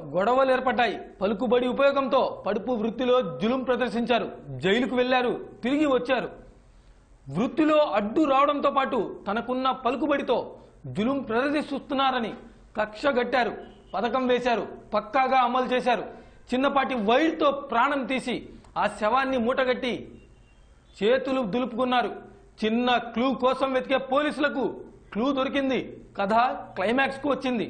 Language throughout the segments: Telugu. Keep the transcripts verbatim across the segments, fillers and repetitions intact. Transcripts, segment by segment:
గొడవలు ఏర్పడ్డాయి. పలుకుబడి ఉపయోగంతో పడుపు వృత్తిలో జులుం ప్రదర్శించారు. జైలుకు వెళ్లారు, తిరిగి వచ్చారు. వృత్తిలో అడ్డు రావడంతో పాటు తనకున్న పలుకుబడితో జులుం ప్రదర్శిస్తున్నారని కక్ష గట్టారు. పథకం వేశారు, పక్కాగా అమలు చేశారు. చిన్నపాటి వైల్తో ప్రాణం తీసి ఆ శవాన్ని మూటగట్టి చేతులు దులుపుకున్నారు. చిన్న క్లూ కోసం వెతికే పోలీసులకు క్లూ దొరికింది. కథ క్లైమాక్స్ కు వచ్చింది.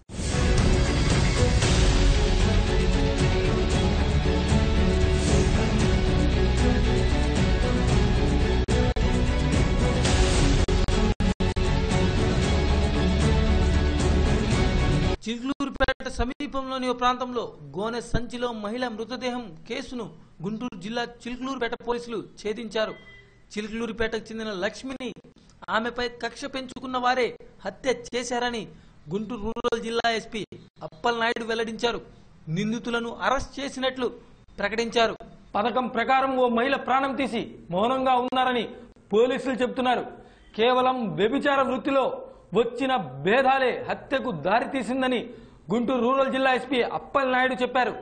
చిలుకలూరుపేట సమీపంలోని ఓ ప్రాంతంలో గోనె సంచిలో మహిళ మృతదేహం కేసును గుంటూరు జిల్లా చిలుకలూరుపేట పోలీసులు ఛేదించారు. చిలుకలూరుపేటకు చెందిన లక్ష్మిని ఆమెపై కక్ష పెంచుకున్న వారే హత్య చేశారని గుంటూరు రూరల్ జిల్లా ఎస్పీ అప్పలనాయుడు వెల్లడించారు. నిందితులను అరెస్ట్ చేసినట్లు ప్రకటించారు. పథకం ప్రకారం ఓ మహిళ ప్రాణం తీసి మౌనంగా ఉన్నారని పోలీసులు చెబుతున్నారు. కేవలం వ్యభిచార వృత్తిలో వచ్చిన భేదాలే హత్యకు దారితీసిందని గుంటూరు రూరల్ జిల్లా ఎస్పీ అప్పలనాయుడు చెప్పారు.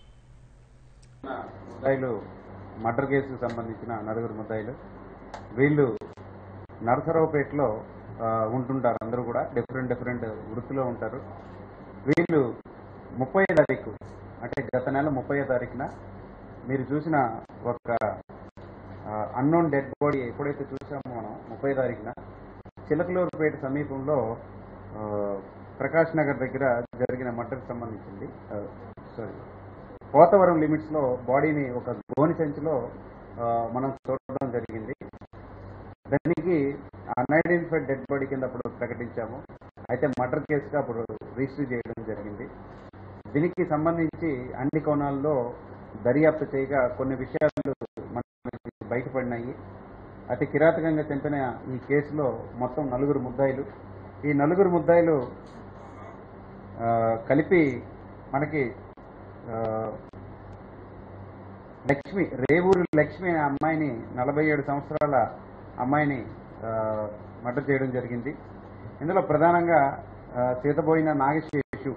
మర్డర్ కేసుకు సంబంధించిన నలుగురు ముద్దాయిలు వీళ్ళు నరసరావుపేటలో ఉంటుంటారు. అందరూ కూడా డిఫరెంట్ డిఫరెంట్ వృత్తిలో ఉంటారు. వీళ్ళు ముప్పై తారీఖు అంటే గత నెల ముప్పై తారీఖున మీరు చూసిన ఒక అన్నోన్ డెడ్ బాడీ ఎప్పుడైతే చూసామో మనం ముప్పై తారీఖున చిలకలూరుపేట సమీపంలో ప్రకాష్ నగర్ దగ్గర జరిగిన మర్డర్కి సంబంధించింది. సారీ పోతవరం లిమిట్స్ లో బాడీని ఒక గోని సంచిలో మనం చూడడం జరిగింది. దానికి అన్ఐడెంటిఫైడ్ డెడ్ బాడీ కింద అప్పుడు ప్రకటించాము. అయితే మర్డర్ కేసుగా అప్పుడు రిజిస్టర్ చేయడం జరిగింది. దీనికి సంబంధించి అన్ని కోణాల్లో దర్యాప్తు చేయగా కొన్ని విషయాలు మనకి బయటపడినాయి. అతి కిరాతకంగా చంపిన ఈ కేసులో మొత్తం నలుగురు ముద్దాయిలు. ఈ నలుగురు ముద్దాయిలు కలిపి మనకి లక్ష్మి రేవూరు లక్ష్మి అనే అమ్మాయిని నలభై ఏడు సంవత్సరాల అమ్మాయిని మర్డర్ చేయడం జరిగింది. ఇందులో ప్రధానంగా సీతబోయిన నాగశేషు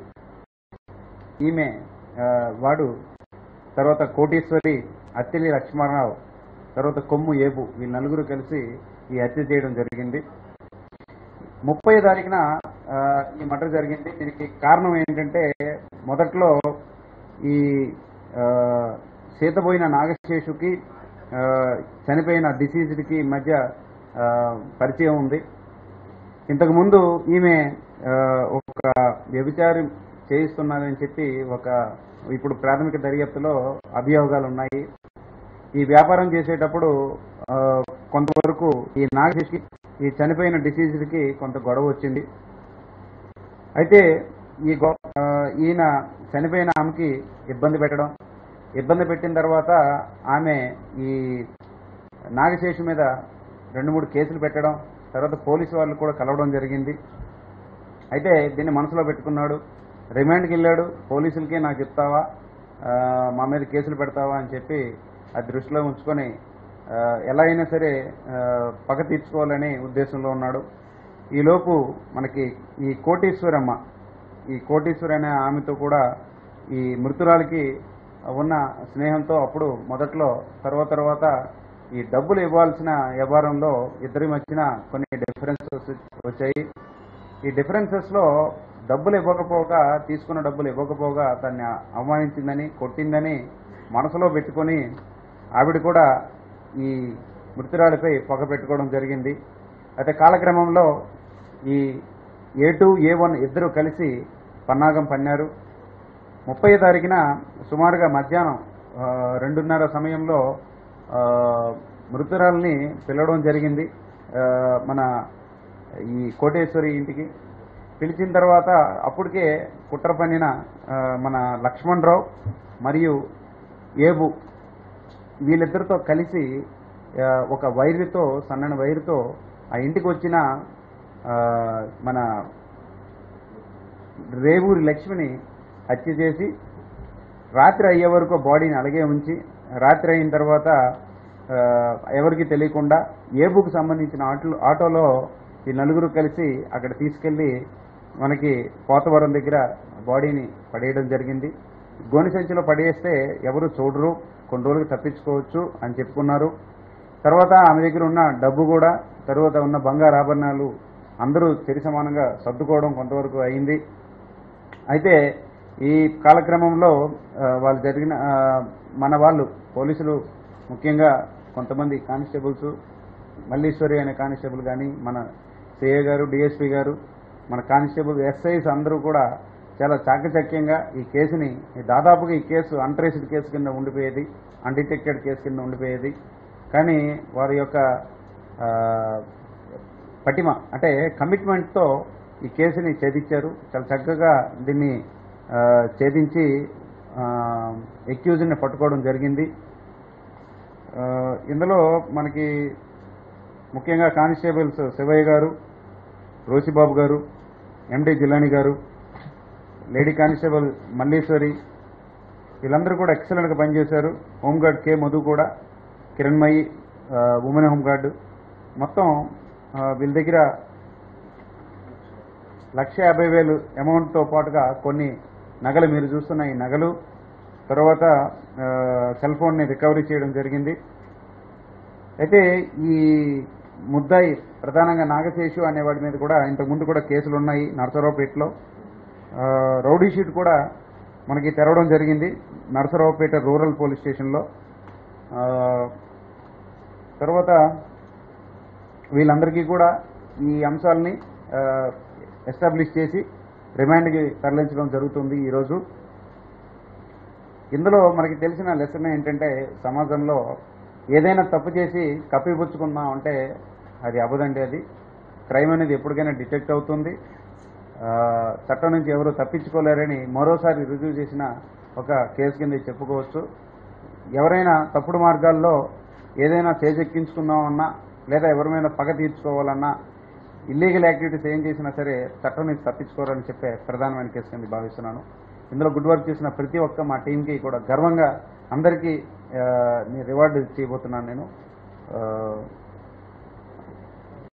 ఈమె వాడు, తర్వాత కోటీశ్వరి, అత్తిలి లక్ష్మణరావు, తర్వాత కొమ్ము ఏబు వీళ్ళ నలుగురు కలిసి ఈ హత్య చేయడం జరిగింది. ముప్పై తారీఖున ఈ మర్డర్ జరిగింది. దీనికి కారణం ఏంటంటే మొదట్లో ఈ సీతబోయిన నాగశేషుకి చనిపోయిన డిసీజ్డ్కి మధ్య పరిచయం ఉంది. ఇంతకుముందు ఈమె ఒక వ్యభిచారం చేయిస్తున్నారని చెప్పి ఒక ఇప్పుడు ప్రాథమిక దర్యాప్తులో అభియోగాలు ఉన్నాయి. ఈ వ్యాపారం చేసేటప్పుడు కొంతవరకు ఈ నాగశేషుకి ఈ చనిపోయిన డిసీజ్డ్కి కొంత గొడవ వచ్చింది. అయితే ఈ ఈయన చనిపోయిన ఆమెకి ఇబ్బంది పెట్టడం, ఇబ్బంది పెట్టిన తర్వాత ఆమె ఈ నాగశేషు మీద రెండు మూడు కేసులు పెట్టడం, తర్వాత పోలీసు వాళ్ళు కూడా కలవడం జరిగింది. అయితే దీన్ని మనసులో పెట్టుకున్నాడు. రిమాండ్కి వెళ్ళాడు. పోలీసులకే నాకు చెప్తావా, మా మీద కేసులు పెడతావా అని చెప్పి అది దృష్టిలో ఉంచుకొని ఎలా అయినా సరే పగ తీర్చుకోవాలని ఉద్దేశంలో ఉన్నాడు. ఈలోపు మనకి ఈ కోటీశ్వరమ్మ ఈ కోటీశ్వరి అనే ఆమెతో కూడా ఈ మృతురాలికి ఉన్న స్నేహంతో అప్పుడు మొదట్లో తర్వాత తర్వాత ఈ డబ్బులు ఇవ్వాల్సిన వ్యవహారంలో ఇద్దరి మధ్యన కొన్ని డిఫరెన్సెస్ వచ్చాయి. ఈ డిఫరెన్సెస్ లో డబ్బులు ఇవ్వకపోగా తీసుకున్న డబ్బులు ఇవ్వకపోగా తన్ని అవమానించిందని, కొట్టిందని మనసులో పెట్టుకొని ఆవిడ కూడా ఈ మృతురాలిపై పొగ పెట్టుకోవడం జరిగింది. అయితే కాలక్రమంలో ఈ ఏ టూ ఏ వన్ ఇద్దరు కలిసి పన్నాగం పన్నారు. ముప్పై తారీఖున సుమారుగా మధ్యాహ్నం రెండున్నర సమయంలో మృతురాల్ని పిలవడం జరిగింది మన ఈ కోటేశ్వరి ఇంటికి. పిలిచిన తర్వాత అప్పటికే కుట్ర పన్నిన మన లక్ష్మణరావు మరియు ఏబు వీళ్ళిద్దరితో కలిసి ఒక వైరుతో సన్నని వైరుతో ఆ ఇంటికి వచ్చిన మన రేవూరి లక్ష్మిని హత్య చేసి రాత్రి అయ్యే వరకు బాడీని అలాగే ఉంచి రాత్రి అయిన తర్వాత ఎవరికి తెలియకుండా ఏబుకు సంబంధించిన ఆటో ఆటోలో ఈ నలుగురు కలిసి అక్కడ తీసుకెళ్లి మనకి పోతవరం దగ్గర బాడీని పడేయడం జరిగింది. గోని సంచిలో పడేస్తే ఎవరు చూడరు, కొన్ని రోజులకు తప్పించుకోవచ్చు అని చెప్పుకున్నారు. తర్వాత ఆమె దగ్గర ఉన్న డబ్బు కూడా, తర్వాత ఉన్న బంగారు ఆభరణాలు అందరూ సరి సమానంగా సర్దుకోవడం కొంతవరకు అయింది. అయితే ఈ కాలక్రమంలో వాళ్ళు జరిగిన మన వాళ్ళు పోలీసులు ముఖ్యంగా కొంతమంది కానిస్టేబుల్స్, మల్లీశ్వరి అనే కానిస్టేబుల్ కానీ, మన సిఐ గారు, డిఎస్పీ గారు, మన కానిస్టేబుల్ ఎస్ఐస్ అందరూ కూడా చాలా చాకచక్యంగా ఈ కేసుని, దాదాపుగా ఈ కేసు అన్ట్రేస్డ్ కేసు కింద ఉండిపోయేది, అన్డిటెక్టెడ్ కేసు కింద ఉండిపోయేది. కానీ వారి యొక్క పటిమ అంటే కమిట్మెంట్తో ఈ కేసుని ఛేదించారు. చాలా చక్కగా దీన్ని ఛేదించి ఎక్యూజ్ని పట్టుకోవడం జరిగింది. ఇందులో మనకి ముఖ్యంగా కానిస్టేబుల్స్ శివయ్య గారు, రోసిబాబు గారు, ఎండి జిల్లాని గారు, లేడీ కానిస్టేబుల్ మల్లీశ్వరి, వీళ్ళందరూ కూడా ఎక్సలెంట్గా పనిచేశారు. హోంగార్డ్ కే మధు కూడా, కిరణ్మయి ఉమెన్ హోంగార్డు, మొత్తం వీళ్ళ దగ్గర లక్ష యాభై వేలు అమౌంట్తో పాటుగా కొన్ని నగలు, మీరు చూస్తున్న ఈ నగలు, తర్వాత సెల్ ఫోన్ని రికవరీ చేయడం జరిగింది. అయితే ఈ ముద్దాయి ప్రధానంగా నాగశేషు అనేవాడి మీద కూడా ఇంతకుముందు కూడా కేసులు ఉన్నాయి నరసరావుపేటలో. రౌడీ షీట్ కూడా మనకి తెరవడం జరిగింది నరసరావుపేట రూరల్ పోలీస్ స్టేషన్లో. తర్వాత వీళ్ళందరికీ కూడా ఈ అంశాలని ఎస్టాబ్లిష్ చేసి రిమాండ్కి తరలించడం జరుగుతుంది ఈరోజు. ఇందులో మనకి తెలిసిన లెసన్ ఏంటంటే, సమాజంలో ఏదైనా తప్పు చేసి కప్పిపుచ్చుకున్నాం అంటే అది అబద్ధండి. అది క్రైమ్ అనేది ఎప్పటికైనా డిటెక్ట్ అవుతుంది. చట్టం నుంచి ఎవరు తప్పించుకోలేరని మరోసారి రుజువు చేసిన ఒక కేసు కింద చెప్పుకోవచ్చు. ఎవరైనా తప్పుడు మార్గాల్లో ఏదైనా చేజెక్కించుకుందామన్నా, లేదా ఎవరిమైనా పగ తీర్చుకోవాలన్నా, ఇల్లీగల్ యాక్టివిటీస్ ఏం చేసినా సరే చట్టం నుంచి తప్పించుకోవాలని చెప్పే ప్రధానమైన కేసు కింద భావిస్తున్నాను. ఇందులో గుడ్ వర్క్ చేసిన ప్రతి ఒక్క మా టీంకి కూడా గర్వంగా అందరికీ రివార్డు చేయబోతున్నాను నేను.